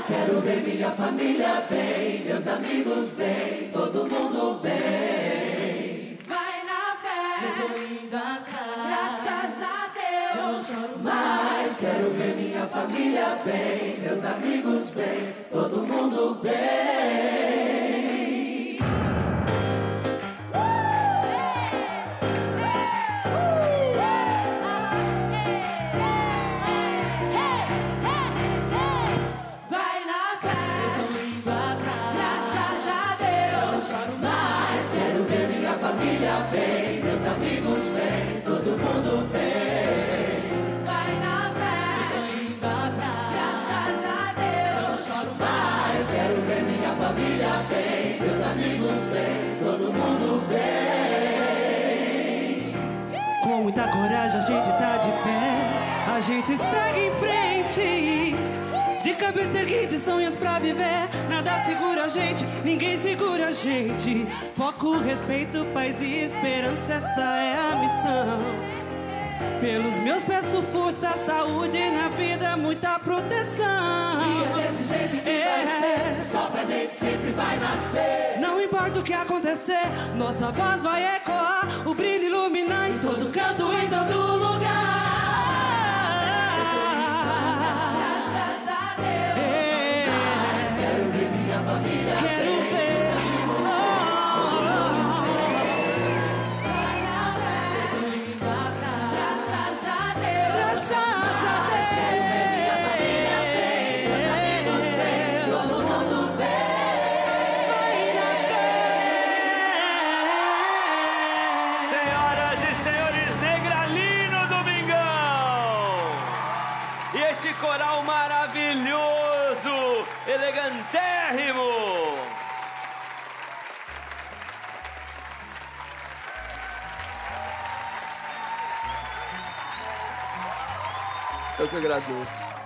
quero ver minha família bem, meus amigos bem, todo mundo bem. Vai na fé, eu tô indo atrás. Graças a Deus, eu não choro mais. Quero ver minha família bem, meus amigos bem, todo mundo bem. vai na fé, eu tô indo atrás. graças a Deus, eu não choro mais. Quero ver minha família bem, meus amigos bem, todo mundo bem. vai na fé, eu tô indo atrás. graças a Deus, eu não choro mais. Quero ver minha família bem, meus amigos bem, todo mundo bem. Com muita coragem a gente tá de pé, a gente segue em frente, de cabeça erguida e sonhos pra viver. Nada segura a gente, ninguém segura a gente. Foco, respeito, paz e esperança, essa é a missão. Pelos meus peço força, saúde na vida, muita proteção. E é desse jeito que vai ser, só pra gente sempre vai nascer. Não importa o que acontecer, nossa voz vai ecoar, o brilho iluminar em todo canto, em todo lugar. graças a Deus, Quero ver minha família Quero bem, ver. vai na fé, eu tô indo atrás. graças a Deus, Graças a Deus. todo mundo Senhoras e senhores, Negralino Domingão! E este coral maravilhoso, elegantérrimo! Eu que agradeço.